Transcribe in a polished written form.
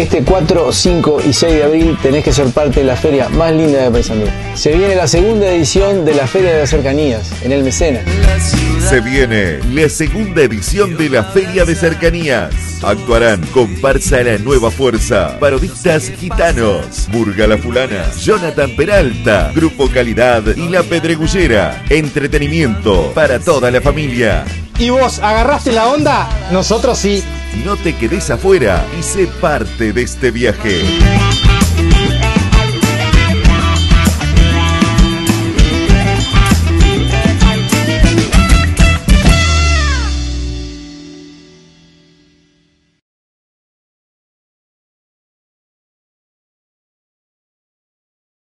que este 4, 5 y 6 de abril tenés que ser parte de la feria más linda de Paysandú. Se viene la segunda edición de la Feria de las Cercanías, en el Mecena. Se viene la segunda edición de la Feria de Cercanías. Actuarán Comparsa La Nueva Fuerza, Parodistas Gitanos, Murga La Fulana, Jonathan Peralta, Grupo Calidad y La Pedregullera. Entretenimiento para toda la familia. ¿Y vos agarraste la onda? Nosotros sí. No te quedes afuera y sé parte de este viaje.